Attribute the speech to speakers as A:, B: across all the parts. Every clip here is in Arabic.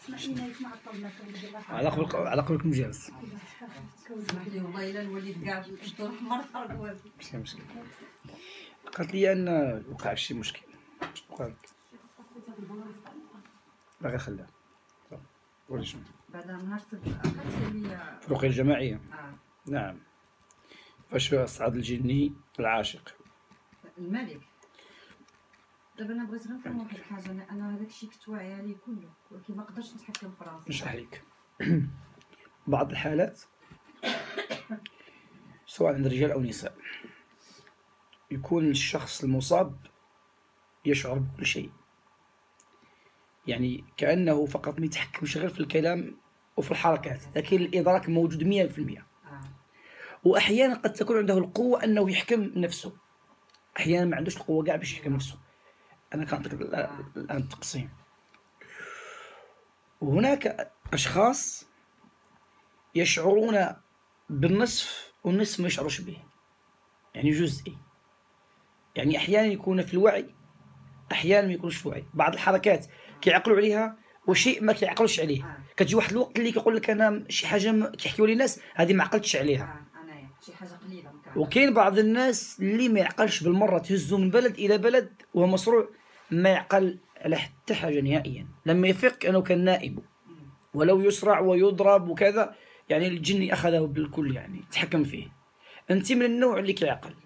A: على قولكم جالس.
B: اسمح لي والله الا الوالد كاع الدور حمر طرق والو.
A: ماشي مشكل. قالت لي ان وقع شي مشكل. وقع لك. باغي خليها. قولي شنو.
B: بعد نهار السبت قالت لي
A: في الرقية الجماعية. نعم. فاش صعد الجني العاشق.
B: الملك. دابا انا بغيت غير نفهم واحد الحاجه، انا هذاك الشيء كنت واعيه عليه كله ولكن ما قدرتش نتحكم في راسي.
A: نشرح لك. بعض الحالات سواء عند رجال او نساء يكون الشخص المصاب يشعر بكل شيء، يعني كأنه فقط ما يتحكمش غير في الكلام وفي الحركات، لكن الإدراك موجود 100%. وأحيانا قد تكون عنده القوة أنه يحكم نفسه، أحيانا ما عندوش القوة كاع باش يحكم نفسه. أنا كنعطيك الآن التقسيم. وهناك أشخاص يشعرون بالنصف والنصف ما يشعروش به، يعني جزئي، يعني أحيانا يكون في الوعي أحيانا ما يكونش في الوعي. بعض الحركات كيعقلوا عليها وشيء ما كيعقلوش عليه. كتجي واحد الوقت اللي كيقول لك أنا شي حاجة كيحكيوا لي الناس هذه ما عقلتش عليها.
B: انايا شي حاجة قليلة.
A: وكاين بعض الناس اللي ما يعقلش بالمرة، تهزو من بلد إلى بلد وهو مصروع ما يعقل على حتى حاجة نهائيا. لما يفيق أنه كان نائم ولو يسرع ويضرب وكذا، يعني الجن أخذه بالكل، يعني تحكم فيه. أنت من النوع اللي كيعقل.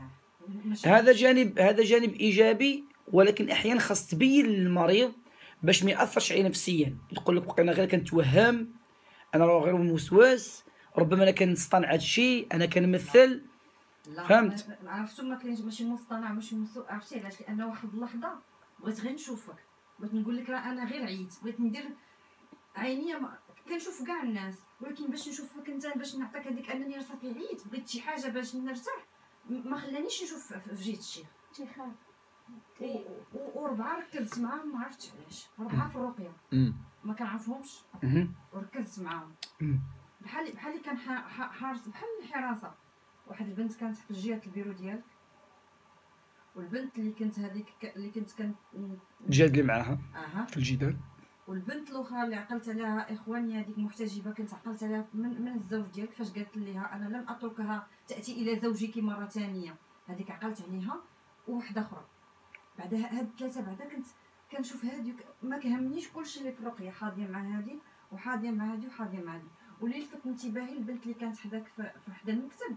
A: هذا جانب إيجابي، ولكن أحيانا خاص تبين للمريض باش ما يأثرش عليه نفسيا. يقول لك أنا غير كنتوهم، أنا راه غير موسواس، ربما أنا كنصطنع هذا الشيء، أنا كنمثل. فهمت؟
B: عرفتو ما كاينش ماشي مصطنع ماشي عرفتي علاش؟ لأن واحد اللحظة بغيت غير نشوفك، بغيت نقول لك راه أنا غير عييت، بغيت ندير عينيا كنشوف كاع الناس، ولكن باش نشوفك أنت، باش نعطيك هذيك أنني صافي عييت، بغيت شي حاجة باش نرتاح، ما خلانيش نشوف في جهة الشيخ. تيخاف. وربعة ركزت معاهم، ما عرفتش علاش، ربعة في الرقية ما كنعرفهمش وركزت معاهم بحال كان حارس، بحال الحراسة. واحد البنت كانت في جهة البيرو ديالك، والبنت اللي كنت هذيك اللي كنت
A: جادلي معاها في الجدال،
B: والبنت الاخرى اللي عقلت عليها اخواني هذيك محتجبه، كنت عقلت عليها من الزوج ديالك فاش قالت ليها انا لن اتركها تاتي الى زوجك مره ثانيه، هذيك عقلت عليها. وواحده اخرى بعد هاد الثلاثه بعدا كنت كنشوف هذيك، ما كهمنيش كلشي اللي في الرقيه، حاضيه مع هذه وحاضيه مع هذه وحاضيه مع هذه. واللي لفت انتباهي البنت اللي كانت حداك في حدا المكتب،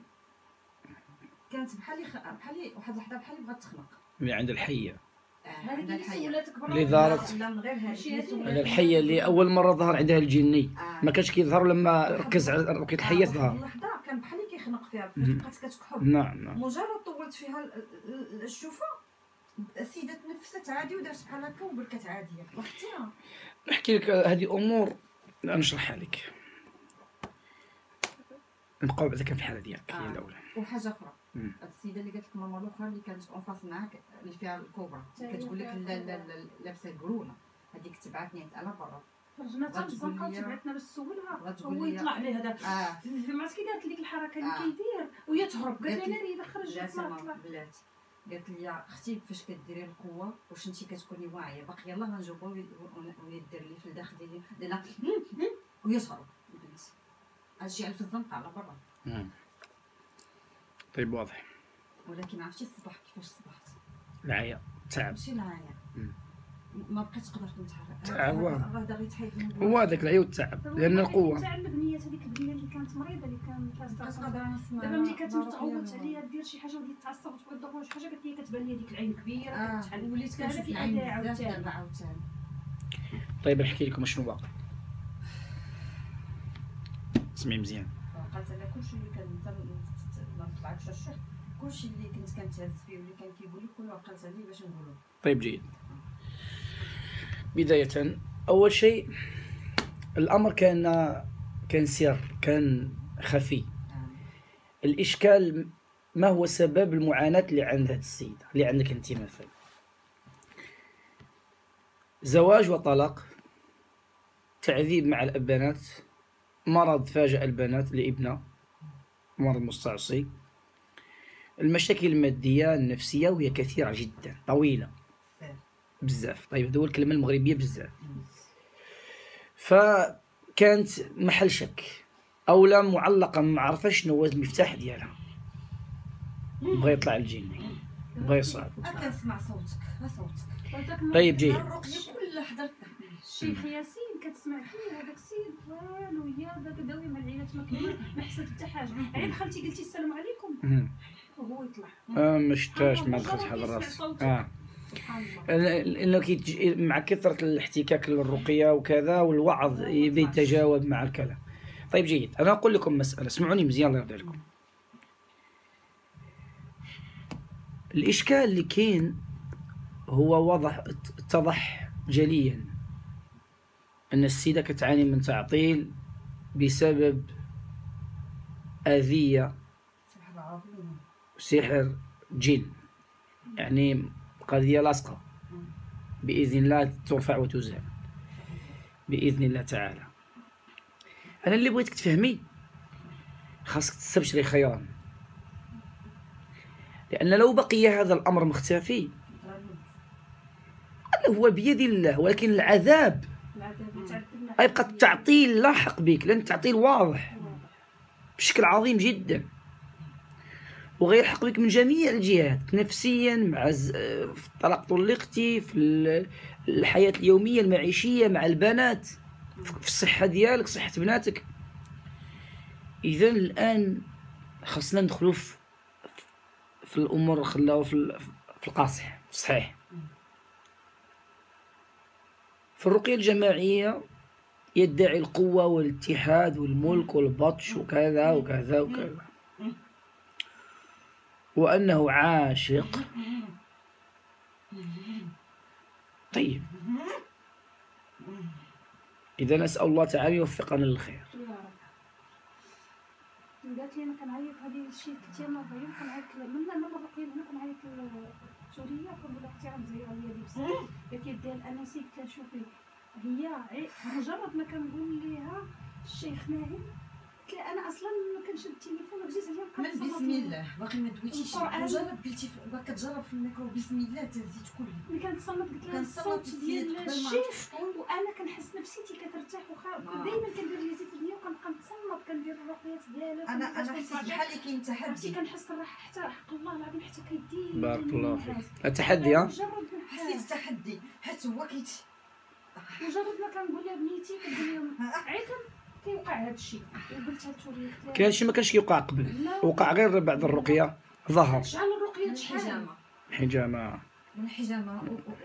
B: كانت بحال واحد اللحظه بحال بغات تخنق
A: اللي عند الحية.
B: هذيك
A: اللي ظهرت على الحية اللي أول مرة ظهر عندها الجني، ما كانش كيظهر لما ركز على رقية الحية ظهر.
B: اللحظة كان بحال اللي كيخنق فيها، بقات كتكحب.
A: نعم.
B: مجرد طولت فيها الشوفة السيدة تنفست عادي ودارت بحال هكا وبركات عادية. لاحظتيها؟
A: نحكي لك هذه أمور نشرحها لك، نبقاو بعدا كان في الحالة ديالك هي الأولى.
B: وحاجة أخرى، هاد السيده اللي قالت لك ماما الاخرى اللي كانت اونفاس معاك اللي فيها الكوبرا، كتقول لك لا لا لا لابسه القرونه، هذيك تبعتني انا برا،
C: خرجنا حتى الزنقه وتبعتنا باش نسولها، هو يطلع عليه هذاك فهمت كي قالت لك الحركه اللي كيدير وهي تهرب، قالت لي انا خرج
B: بلات. قالت لي اختي فاش كديري القوه واش انت كتكوني واعيه باقي يلاه غنجاوبو ويدير لي في الداخل ديالي لا وهي تهرب البنت، هادشي في الزنقه على برا.
A: طيب واضح.
B: ولكن عرفتي الصباح كيفاش صبحت؟
A: العيا تعب،
B: ماشي العيا، ما بقيتش قدرت نتحرك.
A: تعب
B: هذا غير تحيد
A: هو هذاك العيا والتعب، لان القوه
C: تاع البنيه هذيك البنيه اللي كانت مريضه اللي كانت قادره دابا ملي كتعوت عليا دير شي حاجه وليت تعصب وتبغي تضرب شي حاجه، قالت لي كتبان لي ديك العين كبيره كتحل
B: وليت كنشوف العين بزاف عاوتاني.
A: طيب نحكي لكم شنو باقي، اسمعي مزيان.
B: قالت انا كلشي اللي كان ما طلعتش الشح، كلشي اللي كنت كنتهز فيه واللي كان كيقول لي كله عقلت عليه باش نقولو.
A: طيب جيد. بداية أول شيء الأمر كان سر، كان خفي. الإشكال ما هو سبب المعاناة اللي عند هذه السيدة اللي عندك أنت مثلا؟ زواج وطلاق، تعذيب مع البنات، مرض فاجأ البنات لابنة، مرض مستعصي، المشاكل المادية النفسية وهي كثيرة جدا طويلة بزاف. طيب هذو الكلمة المغربية بزاف. فكانت محل شك اولا معلقه، ما عرفاش شنو هو المفتاح ديالها، بغى يطلع الجني، بغى يصعد.
B: كنسمع صوتك
A: طيب جيد.
B: الرقيه كلها حضرت
C: الشيخ ياسين كتسمع فيه هذاك السيد والو يا داك داوي مع العيالات ما حسيت حتى حاجه، عيب خالتي قلتي السلام عليكم وهو يطلع
A: ما شفتاش، ما دخلتش على الراس. لانه مع كثره الاحتكاك للرقيه وكذا والوعظ يبي يتجاوب مع الكلام. طيب جيد، انا اقول لكم مساله، اسمعوني مزيان الله يرضي عليكم. الاشكال اللي كاين هو اتضح جليا ان السيده كتعاني من تعطيل بسبب اذيه سحر جن، يعني قضيه لاصقه، باذن الله ترفع وتزال باذن الله تعالى. انا اللي بغيتك تفهمي خاصك تستبشري خيرا، لان لو بقي هذا الامر مختفي هو بيد الله، ولكن العذاب يبقى التعطيل لاحق بك، لان التعطيل واضح بشكل عظيم جدا وغيلحق بك من جميع الجهات، نفسيا، مع في الطلاق طلقتي، في الحياة اليومية المعيشية مع البنات، في الصحة ديالك، صحة بناتك. إذا الآن خاصنا ندخلوا في الأمور، خلاو في القاصح، في الصحيح. في الرقية الجماعية يدعي القوة والاتحاد والملك والبطش وكذا وكذا وكذا، وأنه عاشق. طيب إذا نسأل الله تعالى يوفقنا للخير.
C: قالت لي انا كنعيط هذه الشيء كثير مرة، كنعيط من الرقيه هنا، كنعيط للسوريه كنقول لها اختي راه مزيره ليا دي بزاف. قالت لي ديال الانسي، قلت لها شوفي هي مجرد ما كنقول ليها الشيخ ناعم، قلت لها انا اصلا ما كنشد التليفون وجيت عليها
B: من بسم الله باقي ما دويتيش، مجرد قلتي باقي كتجرب في الميكرو بسم الله تهزيت كله.
C: ملي كنتصنت قلت لها الصوت ديال الشيخ وانا كنحس نفسيتي كترتاح، وخا دائما كندير رياضه النيه وكنبقى نتصنت كندير الرقيات ديالها.
B: انا حسيت بحال اللي كاين تحدي،
C: كنحس الراحه حتى حق الله العظيم حتى كيدير.
A: بارك الله فيك. التحدي
B: حسيت التحدي حتى هو
C: مجرد ما كنقول لها بنيتي كنقول لهم عيطم كيوقع هذا الشيء. وقلت لها
A: كاين شي ما كانش كيوقع قبل، وقع غير بعد الرقيه ظهر.
C: شحال الرقيه شحال
A: حجامه
B: من الحجامه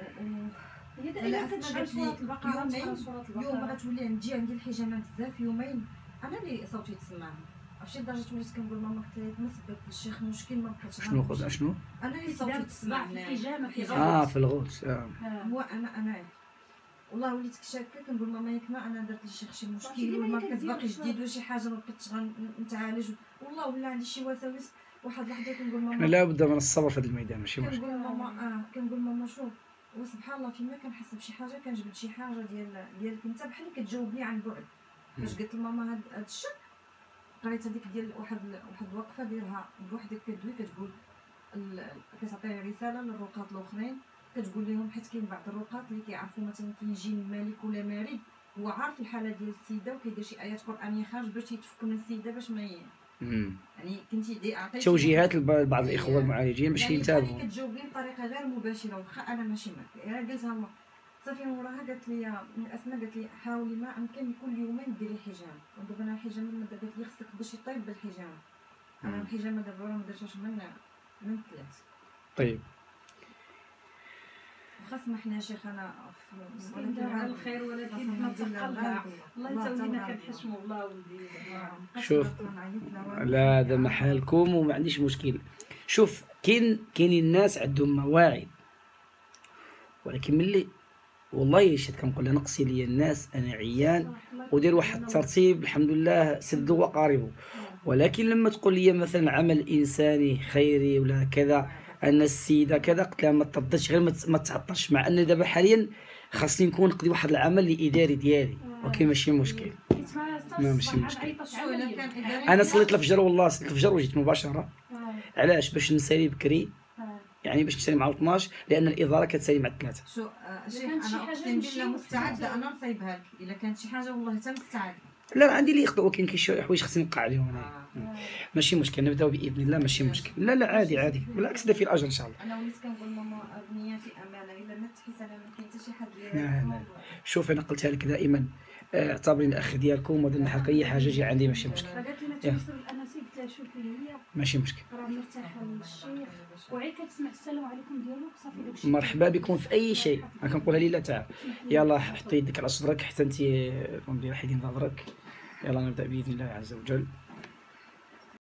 C: هي دائما كتشعل صوره البقره،
B: يوم غتولي نجي عندي الحجامه بزاف، يومين انا اللي صوتي تسمعني، عرفتي لدرجه وليت كنقول ماما قلت لها نسبت الشيخ مشكل ما بقيتش.
A: شنو
B: انا اللي صوتي تسمعني
C: في الحجامه
A: في الغوت.
B: هو انا والله وليت شاكه كنقول ماما ياك ما انا درت للشيخ شي مشكل والمركز باقي جديد وشي حاجه ما بقيتش غنتعالج، والله ولا عندي شي وساوس. واحد اللحظه كنقول ماما
A: لا بد من الصبر في هذا الميدان، ماشي مشكل.
B: كنقول ماما شوف، وسبحان الله فيما كنحس بشي حاجه كنجبد شي حاجه ديالك انت بحال اللي كتجاوبني عن بعد. فاش قلت لماما هاد الشك قريت هذيك ديال واحد الوقفه ديالها بوحدك كدوي كتقول كتعطي رساله للرقاة الاخرين كتقول لهم، حيت كاين بعض الرقاة اللي كيعرفوا مثلا كاين جن مالك ولا مارد، هو عارف الحاله ديال السيده وكيدير شي ايات قرانيه خارج باش يتفك من السيده باش ما يعني كنتي عطيتي
A: توجيهات لبعض الاخوه المعالجين باش ينتبهوا.
B: يعني كتجاوبني بطريقه غير مباشره واخا انا ماشي معك. انا قلتها صافي وراها قالت لي اسماء، قالت لي حاولي ما امكن كل يومين ديري حجامه. ودابا انا الحجامه ما قالت لي خصك باش يطيب بالحجامه. انا الحجامه دابا ما درتهاش من 3.
A: طيب
B: واخا سمحنا شيخ انا
C: ولكن على الخير، ولكن ما تقلع الله يتولينا كنحشموا الله ولدي.
A: شوف لا هذا محلكم وما عنديش مشكل. شوف كاين الناس عندهم مواعيد، ولكن ملي والله شفت كنقول لها نقصي لي الناس انا عيان ودير واحد الترتيب الحمد لله سد وقاربه. ولكن لما تقول لي مثلا عمل انساني خيري ولا كذا ان السيده كذا، قلت لها ما تردش غير ما تعطلش، مع ان دابا حاليا خاصني نكون نقضي واحد العمل الاداري ديالي، ولكن ماشي مشكل. ماشي مشكل. انا صليت الفجر، والله صليت الفجر وجيت مباشره. علاش؟ باش نسالي بكري، يعني باش تسالي مع 12 لان الاداره كتسالي مع 3.
B: شو شيخ
C: كانت شي
B: انا
C: حاجة
B: اقسم
C: ماشي
B: بالله مستعده
C: مستعدة.
B: انا نصايبها لك الا كانت شي حاجه والله حتى مستعده.
A: لا عندي اللي يخطئوا، كاين شي حوايج خصني نوقع عليهم انا. ماشي مشكل، نبداو باذن الله، ماشي مشكل. لا عادي بالعكس، ده في الاجر ان شاء الله.
B: انا وليت كنقول ماما بنياتي امانه الا ما تحس انا ما كاين حتى شي حد
A: لا. شوف انا قلتها لك دائما، اعتبريني الاخ ديالكم وهذا الحق اي حاجه جي عندي ماشي مشكل.
C: فقالت لي ما تيسر الاناسيل، قلت لها شوفي هي
A: ماشي مشكل.
C: راه مرتاحه للشيخ وعي كتسمع السلام عليكم ديالو صافي داكشي.
A: مرحبا بكم في اي شيء، انا كنقولها ليلى تعال يلا حطي يدك على صدرك حتى انت ندير حيدين ظهرك. يلا نبدا باذن الله عز وجل.